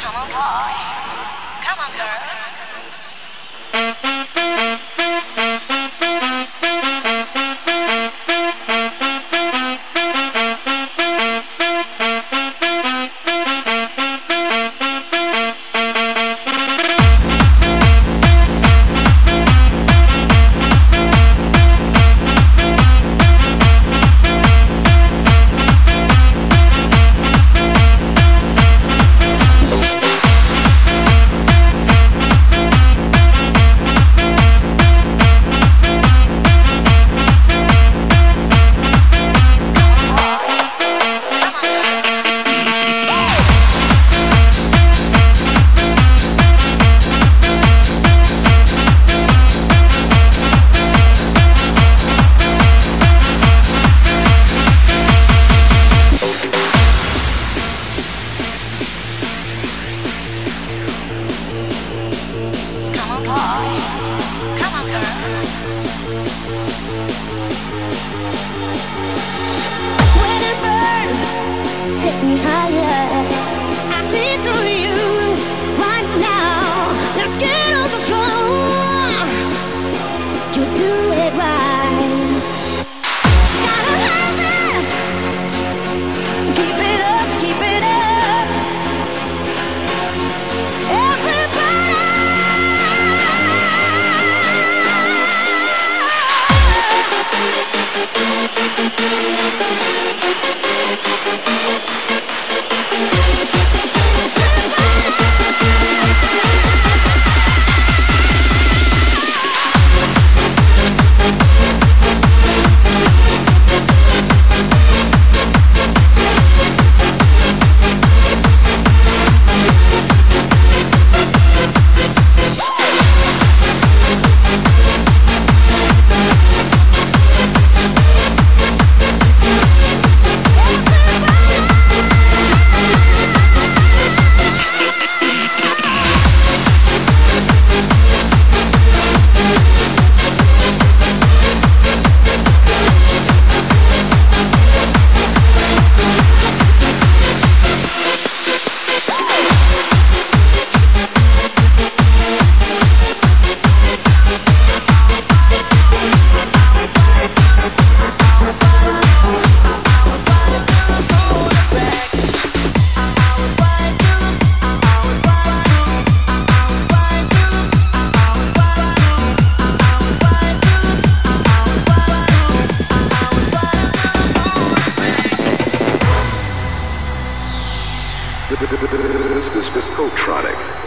Come on, boy. Come on, girls. Take me higher. I see through you right now. Let's get on the floor. You do it right. Gotta have it. Keep it up, keep it up. This is Discotronic.